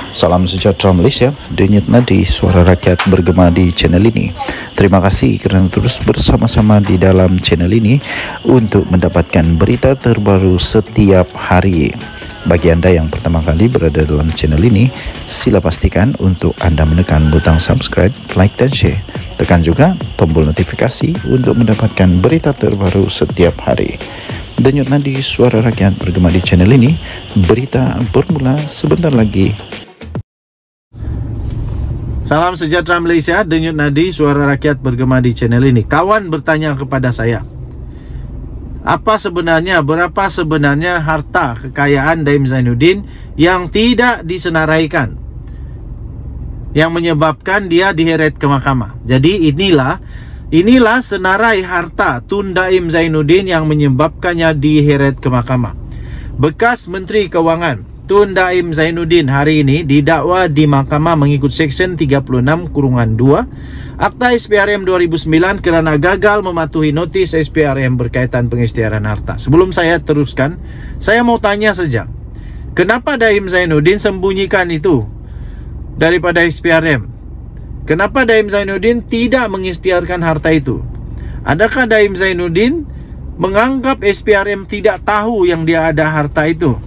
Salam sejahtera Malaysia, denyut nadi suara rakyat bergema di channel ini. Terima kasih kerana terus bersama-sama di dalam channel ini untuk mendapatkan berita terbaru setiap hari. Bagi anda yang pertama kali berada dalam channel ini, sila pastikan untuk anda menekan butang subscribe, like dan share. Tekan juga tombol notifikasi untuk mendapatkan berita terbaru setiap hari. Denyut nadi suara rakyat bergema di channel ini, berita bermula sebentar lagi. Salam sejahtera Malaysia, denyut nadi suara rakyat bergema di channel ini. Kawan bertanya kepada saya, berapa sebenarnya harta kekayaan Daim Zainuddin yang tidak disenaraikan, yang menyebabkan dia diheret ke mahkamah. Jadi inilah senarai harta Tun Daim Zainuddin yang menyebabkannya diheret ke mahkamah. Bekas Menteri Kewangan Tun Daim Zainuddin hari ini didakwa di mahkamah mengikut Seksyen 36(2) Akta SPRM 2009 kerana gagal mematuhi notis SPRM berkaitan pengisytiharan harta. Sebelum saya teruskan, saya mau tanya saja, kenapa Daim Zainuddin sembunyikan itu daripada SPRM? Kenapa Daim Zainuddin tidak mengisytiharkan harta itu? Adakah Daim Zainuddin menganggap SPRM tidak tahu yang dia ada harta itu?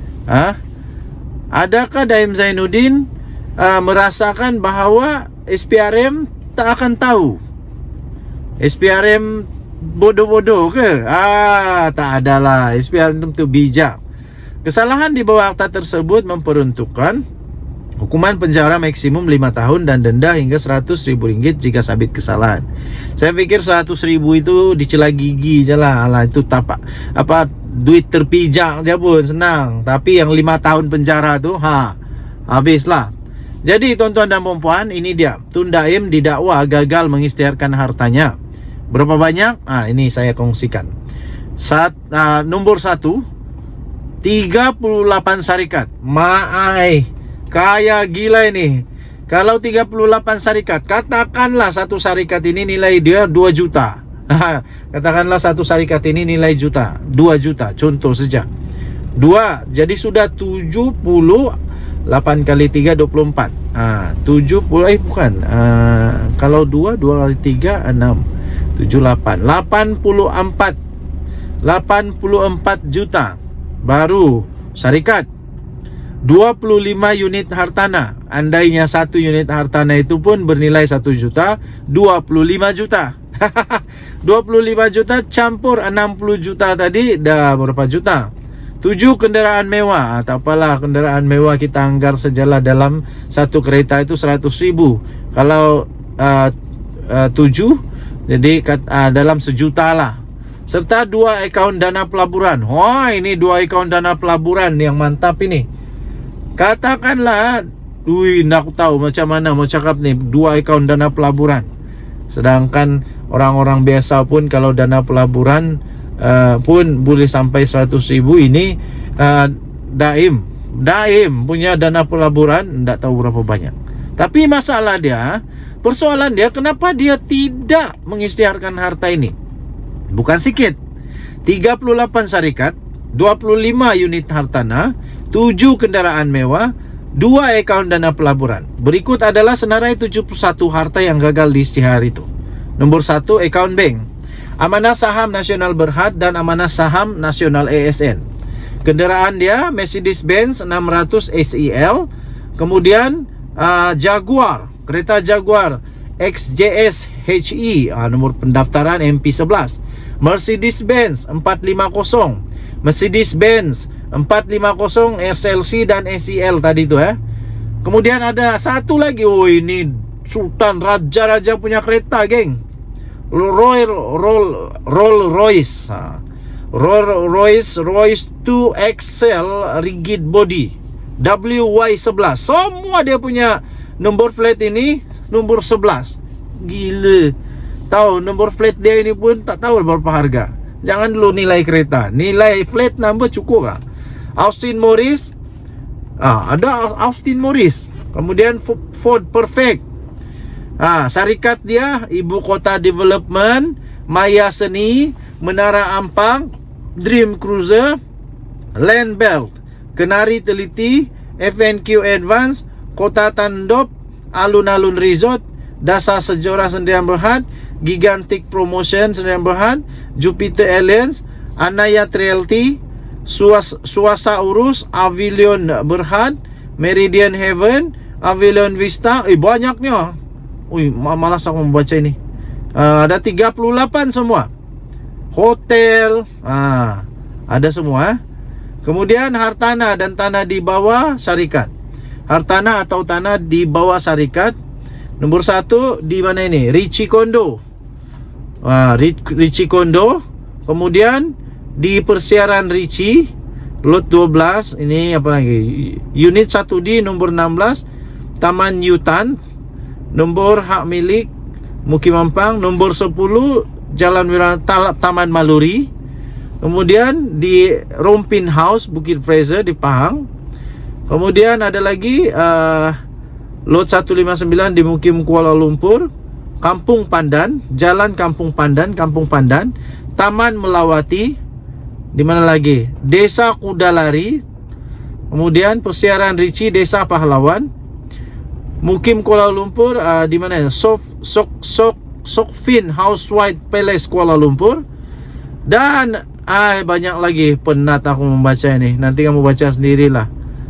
Adakah Daim Zainuddin merasakan bahawa SPRM tak akan tahu? SPRM bodoh-bodoh ke? Tak adalah. SPRM itu bijak. Kesalahan di bawah akta tersebut memperuntukkan hukuman penjara maksimum 5 tahun dan denda hingga RM100,000 jika sabit kesalahan. Saya pikir RM100,000 itu dicela gigi je lah. Alah, itu duit terpijak je pun senang. Tapi yang 5 tahun penjara tu habislah. Jadi tuan-tuan dan puan-puan, ini dia Tun Daim didakwa gagal mengisytiharkan hartanya. Berapa banyak? Ini saya kongsikan. Nombor 1, 38 syarikat. Kaya gila ini. Kalau 38 syarikat, katakanlah satu syarikat ini nilai dia 2 juta. Katakanlah satu syarikat ini nilai 2 juta. Contoh saja. 2, jadi sudah 8 kali 3, 24. 70, bukan. Kalau 2 kali 3, 6. 78. 84 juta. Baru syarikat. 25 unit hartana. Andainya 1 unit hartana itu pun bernilai 1 juta, 25 juta. 25 juta campur 60 juta tadi, dah berapa juta? 7 kenderaan mewah. Tak apalah, kenderaan mewah kita anggar sejalan dalam satu kereta itu 100,000. Kalau 7, jadi dalam sejuta lah. Serta 2 akaun dana pelaburan. Wah, ini 2 akaun dana pelaburan yang mantap ini. Katakanlah, nak tahu macam mana mau cakap ni, 2 akaun dana pelaburan. Sedangkan orang-orang biasa pun kalau dana pelaburan pun boleh sampai 100,000. Ini Daim punya dana pelaburan tak tahu berapa banyak. Tapi persoalan dia kenapa dia tidak mengisytiharkan harta ini? Bukan sikit. 38 syarikat, 25 unit hartana, 7 kenderaan mewah, 2 akaun dana pelaburan. Berikut adalah senarai 71 harta yang gagal diisytihar itu. Nombor 1, akaun bank, amanah saham nasional Berhad dan amanah saham nasional ASN. Kenderaan dia Mercedes-Benz 600 SEL. Kemudian Jaguar, kereta Jaguar XJS HE, nomor pendaftaran MP11. Mercedes-Benz 450, Mercedes-Benz 450 SLC dan SEL tadi tu. Kemudian ada satu lagi. Ini Sultan Raja punya kereta, geng. Rolls-Royce Royce 2 XL rigid body WY11. Semua dia punya nombor flat ini nombor 11. Gila. Tahu nombor flat dia ini pun tak tahu berapa harga. Jangan dulu nilai kereta, nilai flat number cukup lah. Austin Morris, ada Austin Morris. Kemudian Ford Perfect. Syarikat dia Ibu Kota Development, Maya Seni, Menara Ampang, Dream Cruiser, Land Belt, Kenari Teliti, FNQ Advance, Kota Tandop, Alun-Alun Resort, Dasar Sejarah Sdn Bhd, Gigantic Promotion Sdn Bhd, Jupiter Alliance, Anayat Realty, Suasa Urus, Avilion Berhad, Meridian Heaven, Avilion Vista. Banyaknya. Malas aku membaca ini. Ada 38 semua. Hotel, ada semua. Kemudian hartanah dan tanah di bawah syarikat. Hartanah atau tanah di bawah syarikat. Nomor 1 di mana ini? Richie Kondo. Richie Kondo. Kemudian di persiaran Richie, lot 12. Ini apa lagi? Unit 1D nomor 16, Taman Yutan. Nombor hak milik Mukim Mampang. Nomor 10 Jalan Taman Maluri. Kemudian di Rompin House, Bukit Fraser di Pahang. Kemudian ada lagi lot 159 di Mukim Kuala Lumpur. Kampung Pandan, Jalan Kampung Pandan, Taman Melawati. Di mana lagi? Desa Kudalari. Kemudian persiaran Richie, Desa Pahlawan. Mukim Kuala Lumpur, di mana? Sokfin House White Palace Kuala Lumpur. Dan banyak lagi. Penat aku membaca ini. Nanti kamu baca sendirilah.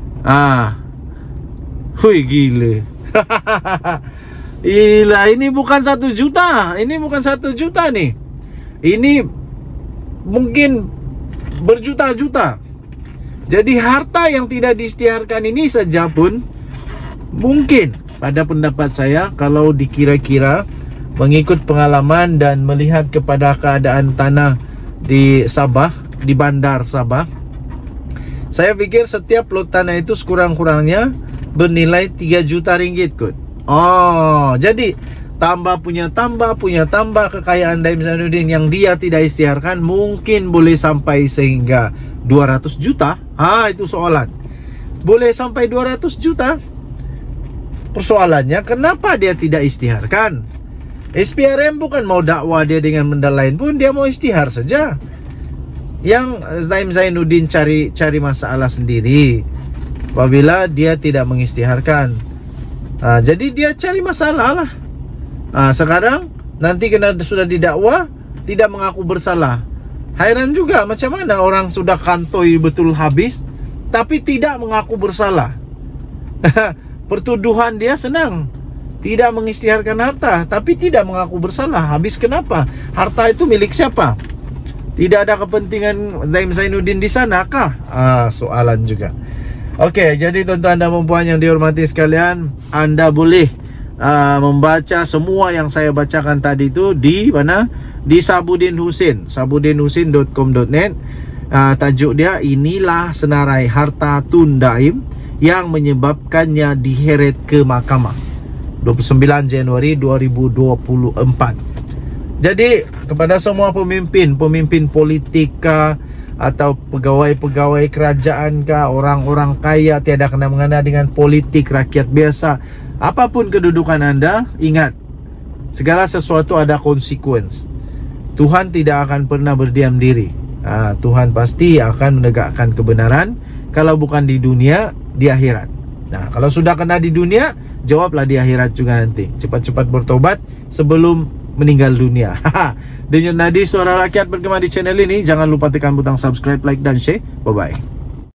Hui, gile. Gila, ini bukan 1 juta. Ini bukan 1 juta nih. Ini mungkin berjuta-juta. Jadi harta yang tidak diisytiharkan ini saja pun mungkin, pada pendapat saya, kalau dikira-kira mengikut pengalaman dan melihat kepada keadaan tanah di Sabah, di bandar Sabah, saya pikir setiap lot tanah itu sekurang-kurangnya bernilai 3 juta ringgit kot. Jadi tambah kekayaan Daim Zainuddin yang dia tidak isytiharkan mungkin boleh sampai sehingga 200 juta. Itu soalan. Boleh sampai 200 juta. Persoalannya kenapa dia tidak isytiharkan? SPRM bukan mau dakwah dia dengan benda lain pun, dia mau isytihar saja. Yang Daim Zainuddin cari masalah sendiri apabila dia tidak mengisytiharkan. Jadi dia cari masalah lah. Sekarang nanti kena sudah didakwa tidak mengaku bersalah. Hairan juga, macam mana orang sudah kantoi betul habis tapi tidak mengaku bersalah. Pertuduhan dia senang, tidak mengisytiharkan harta tapi tidak mengaku bersalah. Habis kenapa? Harta itu milik siapa? Tidak ada kepentingan Daim Zainuddin di sana kah? Soalan juga. Oke, jadi tuan-tuan dan puan yang dihormati sekalian, Anda boleh membaca semua yang saya bacakan tadi itu di mana? Di Sabudin Husin, sabudinhusin.com.net. Tajuk dia, inilah senarai harta Tun Daim yang menyebabkannya diheret ke mahkamah. 29 Januari 2024. Jadi kepada semua pemimpin politik atau pegawai-pegawai kerajaan orang-orang kaya, tiada kena mengena dengan politik, rakyat biasa, apapun kedudukan Anda, ingat, segala sesuatu ada konsekuensi. Tuhan tidak akan pernah berdiam diri. Tuhan pasti akan menegakkan kebenaran. Kalau bukan di dunia, di akhirat. Nah, kalau sudah kena di dunia, jawablah di akhirat juga nanti. Cepat-cepat bertobat sebelum meninggal dunia. Denyut Nadi, suara rakyat bergema di channel ini. Jangan lupa tekan butang subscribe, like dan share. Bye bye.